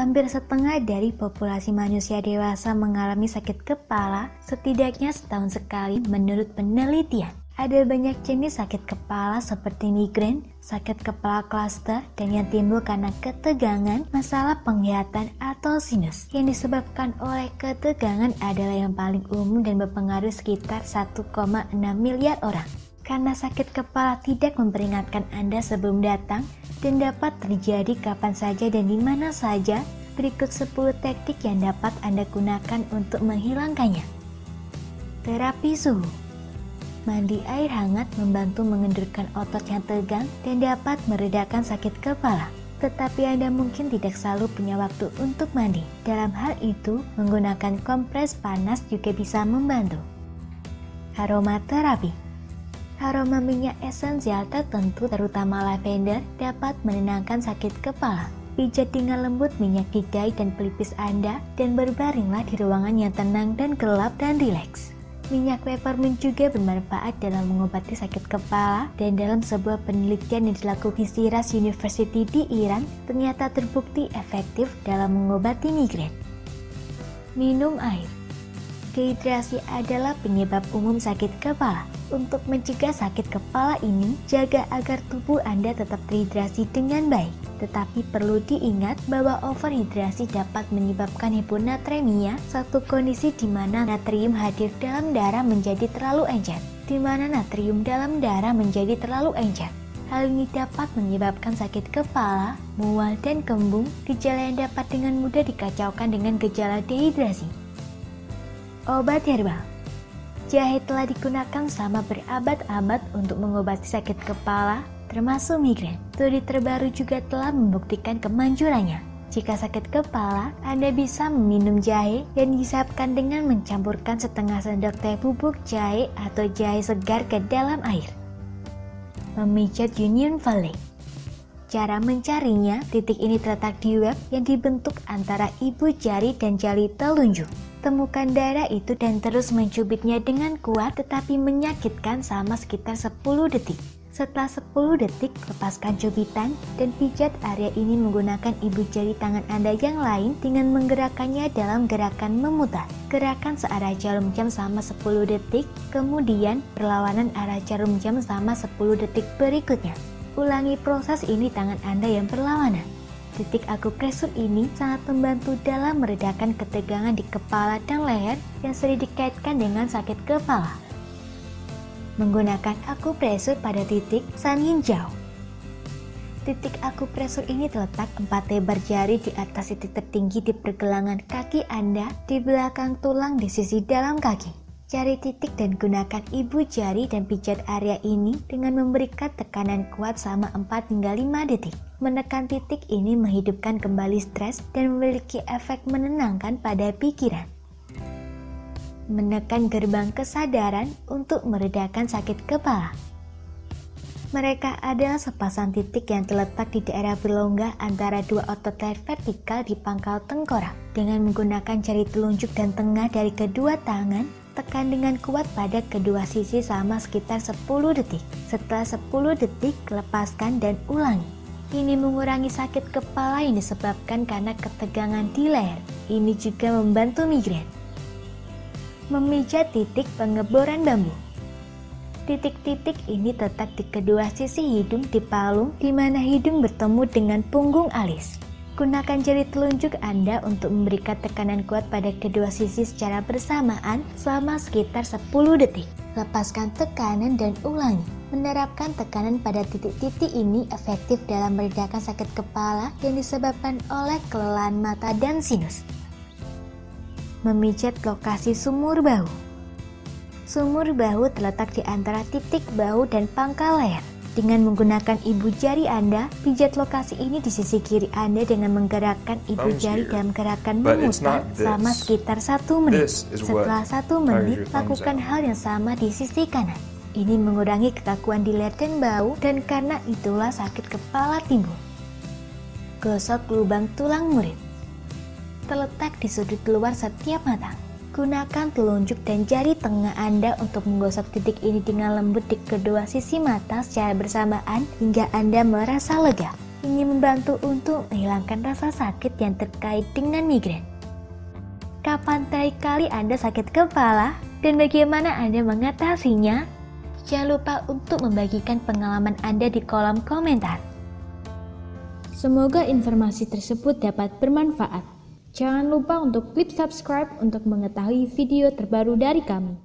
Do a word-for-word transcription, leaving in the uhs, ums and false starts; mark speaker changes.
Speaker 1: Hampir setengah dari populasi manusia dewasa mengalami sakit kepala setidaknya setahun sekali menurut penelitian. Ada banyak jenis sakit kepala seperti migrain, sakit kepala klaster, dan yang timbul karena ketegangan, masalah penglihatan, atau sinus. Yang disebabkan oleh ketegangan adalah yang paling umum dan berpengaruh sekitar satu koma enam miliar orang. Karena sakit kepala tidak memperingatkan Anda sebelum datang dan dapat terjadi kapan saja dan di mana saja, berikut sepuluh teknik yang dapat Anda gunakan untuk menghilangkannya. Terapi suhu. Mandi air hangat membantu mengendurkan otot yang tegang dan dapat meredakan sakit kepala. Tetapi Anda mungkin tidak selalu punya waktu untuk mandi. Dalam hal itu, menggunakan kompres panas juga bisa membantu. Aromaterapi. Aroma minyak esensial tertentu, terutama lavender, dapat menenangkan sakit kepala. Pijat dengan lembut minyak tigai dan pelipis Anda dan berbaringlah di ruangan yang tenang dan gelap dan rileks. Minyak peppermint juga bermanfaat dalam mengobati sakit kepala, dan dalam sebuah penelitian yang dilakukan di Shiraz University di Iran ternyata terbukti efektif dalam mengobati migrain. Minum air. Dehidrasi adalah penyebab umum sakit kepala. Untuk mencegah sakit kepala ini, jaga agar tubuh Anda tetap terhidrasi dengan baik. Tetapi perlu diingat bahwa overhidrasi dapat menyebabkan hiponatremia, satu kondisi di mana natrium hadir dalam darah menjadi terlalu encer, di mana natrium dalam darah menjadi terlalu encer. Hal ini dapat menyebabkan sakit kepala, mual, dan kembung, gejala yang dapat dengan mudah dikacaukan dengan gejala dehidrasi. Obat herbal. Jahe telah digunakan selama berabad-abad untuk mengobati sakit kepala, termasuk migrain. Studi terbaru juga telah membuktikan kemanjurannya. Jika sakit kepala, Anda bisa meminum jahe yang dihisapkan dengan mencampurkan setengah sendok teh bubuk jahe atau jahe segar ke dalam air. Memijat Union Valley. Cara mencarinya, titik ini terletak di web yang dibentuk antara ibu jari dan jari telunjuk. Temukan daerah itu dan terus mencubitnya dengan kuat tetapi menyakitkan selama sekitar sepuluh detik. Setelah sepuluh detik, lepaskan cubitan dan pijat area ini menggunakan ibu jari tangan Anda yang lain dengan menggerakkannya dalam gerakan memutar. Gerakan searah jarum jam selama sepuluh detik, kemudian perlawanan arah jarum jam selama sepuluh detik berikutnya. Ulangi proses ini tangan Anda yang berlawanan. Titik akupresur ini sangat membantu dalam meredakan ketegangan di kepala dan leher yang sering dikaitkan dengan sakit kepala. Menggunakan akupresur pada titik Sanyin-jiao. Titik akupresur ini terletak empat lebar jari di atas titik tertinggi di pergelangan kaki Anda di belakang tulang di sisi dalam kaki. Cari titik dan gunakan ibu jari dan pijat area ini dengan memberikan tekanan kuat selama empat hingga lima detik. Menekan titik ini menghidupkan kembali stres dan memiliki efek menenangkan pada pikiran. Menekan gerbang kesadaran untuk meredakan sakit kepala. Mereka adalah sepasang titik yang terletak di daerah berlongga antara dua otot leher vertikal di pangkal tengkorak. Dengan menggunakan jari telunjuk dan tengah dari kedua tangan, tekan dengan kuat pada kedua sisi selama sekitar sepuluh detik. Setelah sepuluh detik, lepaskan dan ulangi. Ini mengurangi sakit kepala yang disebabkan karena ketegangan di leher. Ini juga membantu migrain. Memijat titik pengeboran bambu. Titik-titik ini terletak di kedua sisi hidung di palung, di mana hidung bertemu dengan punggung alis. Gunakan jari telunjuk Anda untuk memberikan tekanan kuat pada kedua sisi secara bersamaan selama sekitar sepuluh detik. Lepaskan tekanan dan ulangi. Menerapkan tekanan pada titik-titik ini efektif dalam meredakan sakit kepala yang disebabkan oleh kelelahan mata dan sinus. Memijat lokasi sumur bahu. Sumur bahu terletak di antara titik bahu dan pangkal leher. Dengan menggunakan ibu jari Anda, pijat lokasi ini di sisi kiri Anda dengan menggerakkan ibu jari dalam gerakan memutar selama sekitar satu menit. Setelah satu menit, lakukan hal yang sama di sisi kanan. Ini mengurangi kekakuan di leher dan bahu, dan karena itulah sakit kepala timbul. Gosok lubang tulang murid. Terletak di sudut luar setiap mata. Gunakan telunjuk dan jari tengah Anda untuk menggosok titik ini dengan lembut di kedua sisi mata secara bersamaan hingga Anda merasa lega. ingin membantu untuk menghilangkan rasa sakit yang terkait dengan migrain. Kapan terakhir kali Anda sakit kepala dan bagaimana Anda mengatasinya? Jangan lupa untuk membagikan pengalaman Anda di kolom komentar.
Speaker 2: Semoga informasi tersebut dapat bermanfaat. Jangan lupa untuk klik subscribe untuk mengetahui video terbaru dari kami.